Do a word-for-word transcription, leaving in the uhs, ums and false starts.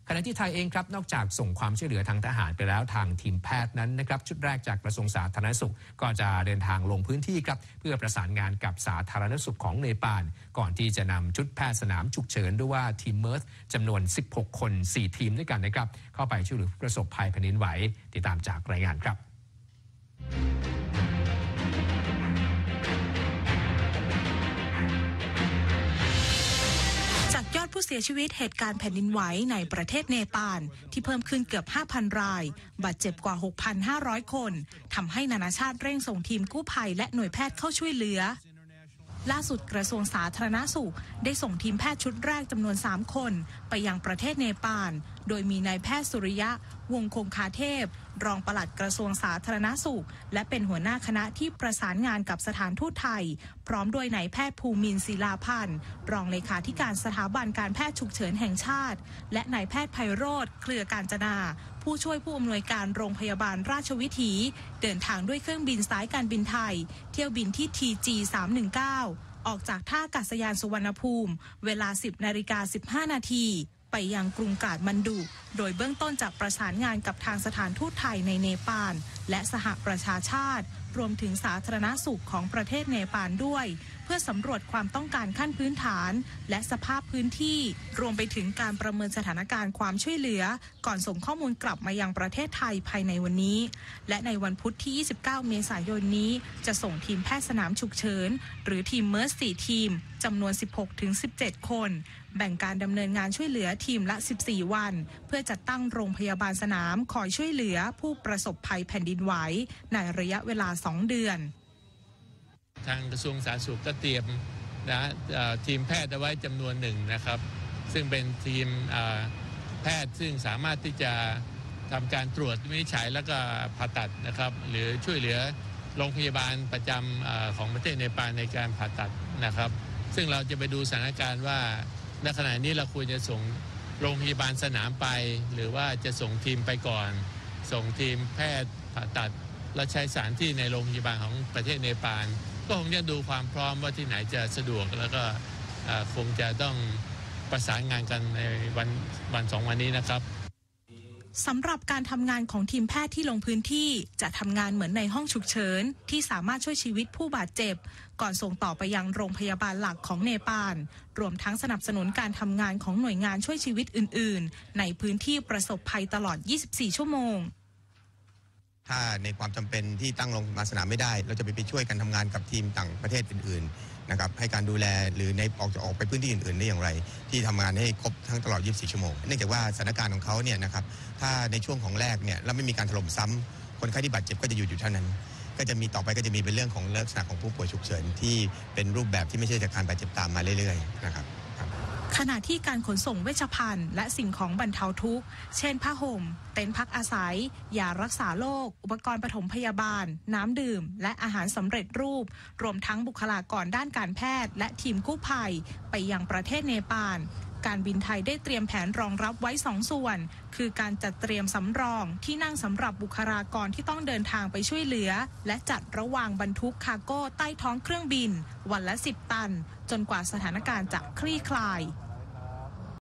ขณะที่ไทยเองครับนอกจากส่งความช่วยเหลือทางทหารไปแล้วทางทีมแพทย์นั้นนะครับชุดแรกจากกระทรวงสาธารณสุขก็จะเดินทางลงพื้นที่ครับเพื่อประสานงานกับสาธารณสุขของเนปาลก่อนที่จะนำชุดแพทย์สนามฉุกเฉินหรือว่าทีมเมิร์สจำนวนสิบหกคนสี่ทีมด้วยกันนะครับเข้าไปช่วยเหลือประสบภัยแผ่นดินไหวติดตามจากรายงานครับยอดผู้เสียชีวิตเหตุการณ์แผ่นดินไหวในประเทศเนปาลที่เพิ่มขึ้นเกือบ ห้าพัน รายบาดเจ็บกว่า หกพันห้าร้อย คนทำให้นานาชาติเร่งส่งทีมกู้ภัยและหน่วยแพทย์เข้าช่วยเหลือล่าสุดกระทรวงสาธารณสุขได้ส่งทีมแพทย์ชุดแรกจำนวนสามคนไปยังประเทศเนปาลโดยมีนายแพทย์สุริยะวงคงคาเทพรองปลัดกระทรวงสาธารณสุขและเป็นหัวหน้าคณะที่ประสานงานกับสถานทูตไทยพร้อมด้วยนายแพทย์ภูมินทร์ศิลาพันธ์รองเลขาธิการสถาบันการแพทย์ฉุกเฉินแห่งชาติและนายแพทย์ไพโรจน์เครือกาญจนาผู้ช่วยผู้อำนวยการโรงพยาบาลราชวิถีเดินทางด้วยเครื่องบินสายการบินไทยเที่ยวบินที่ ที จี สามหนึ่งเก้าออกจากท่าอากาศยานสุวรรณภูมิเวลา สิบนาฬิกาสิบห้านาทีไปยังกรุงกาฐมันดุโดยเบื้องต้นจะประสานงานกับทางสถานทูตไทยในเนปาลและสหประชาชาติรวมถึงสาธารณสุขของประเทศเนปาลด้วยเพื่อสำรวจความต้องการขั้นพื้นฐานและสภาพพื้นที่รวมไปถึงการประเมินสถานการณ์ความช่วยเหลือก่อนส่งข้อมูลกลับมายังประเทศไทยภายในวันนี้และในวันพุธที่ยี่สิบเก้าเมษายนนี้จะส่งทีมแพทย์สนามฉุกเฉินหรือทีมเมิร์สสี่ทีมจำนวน สิบหกถึงสิบเจ็ด คนแบ่งการดำเนินงานช่วยเหลือทีมละสิบสี่วันเพื่อจัดตั้งโรงพยาบาลสนามคอยช่วยเหลือผู้ประสบภัยแผ่นดินไหวในระยะเวลาสองเดือนทางกระทรวงสาธารณสุขก็เตรียมนะทีมแพทย์เอาไว้จำนวนหนึ่งนะครับซึ่งเป็นทีมแพทย์ซึ่งสามารถที่จะทำการตรวจวินิจฉัยแล้วก็ผ่าตัดนะครับหรือช่วยเหลือโรงพยาบาลประจำของประเทศเนปาลในการผ่าตัดนะครับซึ่งเราจะไปดูสถานการณ์ว่าในขณะนี้เราควรจะส่งโรงพยาบาลสนามไปหรือว่าจะส่งทีมไปก่อนส่งทีมแพทย์ผ่าตัดและใช้สถานที่ในโรงพยาบาลของประเทศเนปาลก็คงจะดูความพร้อมว่าที่ไหนจะสะดวกแล้วก็คงจะต้องประสานงานกันในวันวันสองวันนี้นะครับสำหรับการทำงานของทีมแพทย์ที่ลงพื้นที่จะทำงานเหมือนในห้องฉุกเฉินที่สามารถช่วยชีวิตผู้บาดเจ็บก่อนส่งต่อไปยังโรงพยาบาลหลักของเนปาลรวมทั้งสนับสนุนการทำงานของหน่วยงานช่วยชีวิตอื่นๆในพื้นที่ประสบภัยตลอดยี่สิบสี่ชั่วโมงถ้าในความจำเป็นที่ตั้งโรงพยาบาลสนามไม่ได้เราจะไปไปช่วยกันทำงานกับทีมต่างประเทศอื่นๆนะครับให้การดูแลหรือในออกจะออกไปพื้นที่อื่นๆได้อย่างไรที่ทำงานให้ครบทั้งตลอดยี่สิบสี่ชั่วโมงเนื่องจากว่าสถานการณ์ของเขาเนี่ยนะครับถ้าในช่วงของแรกเนี่ยเราไม่มีการถล่มซ้ำคนไข้ที่บาดเจ็บก็จะอยู่อยู่เท่านั้นก็จะมีต่อไปก็จะมีเป็นเรื่องของลักษณะของผู้ป่วยฉุกเฉินที่เป็นรูปแบบที่ไม่ใช่จากการบาดเจ็บตามมาเรื่อยๆนะครับขณะที่การขนส่งเวชภัณฑ์และสิ่งของบรรเทาทุกข์เช่นผ้าห่มเต็นท์พักอาศัยยารักษาโรคอุปกรณ์ปฐมพยาบาลน้ำดื่มและอาหารสำเร็จรูปรวมทั้งบุคลากรด้านการแพทย์และทีมกู้ภัยไปยังประเทศเนปาลการบินไทยได้เตรียมแผนรองรับไว้สองส่วนคือการจัดเตรียมสำรองที่นั่งสำหรับบุคลากรที่ต้องเดินทางไปช่วยเหลือและจัดระวางบรรทุกคาร์โก้ใต้ท้องเครื่องบินวันละสิบตันจนกว่าสถานการณ์จะคลี่คลาย